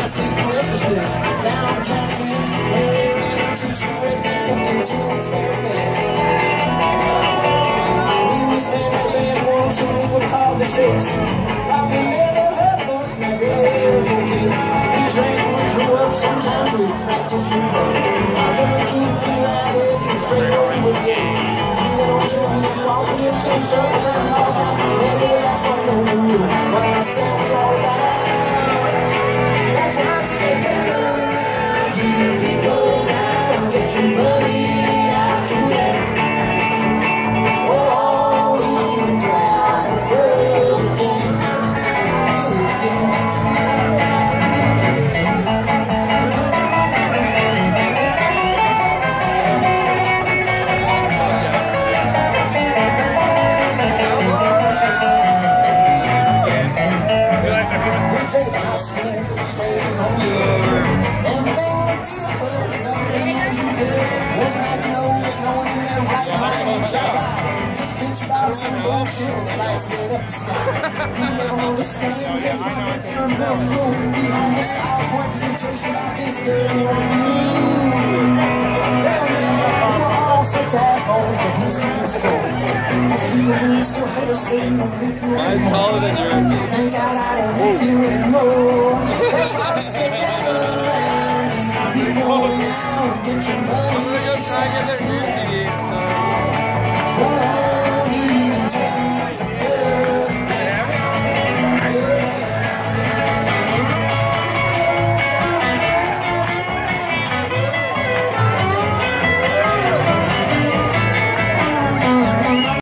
constant preciousness. Downtown again, where we ran into some rednecks looking to experiment. Me and this man had a band once and we were called the Six. Thought we never had much, like was okay. We drank and we threw up, sometimes we practiced and played. I took a kid to the highway, straight where we would go. We went on tour, we didn't walk a distance up to Grandpa's house. Maybe that's what no one knew what our sound was all about. That's when I said, gather around, you people now, and get your money out tonight. Oh, even drive the girl again, do it again. Take the high school, but the stays on you. Everything they feel good, no news and pills. It's nice to know that no one in their right mind would drive by. Just bitch about some bullshit when the lights lit up the sky. You never understand, things we get there and put us through. Behind this PowerPoint presentation about this dirty on the news. Damn man, we were all such assholes, but who's keeping score? Most people who still hate us, they don't make you Mine's taller than yours. thank God I don't need you anymore. That's why I said gather around, you people now, and get your money. I'm gonna go try and get their new CD, so.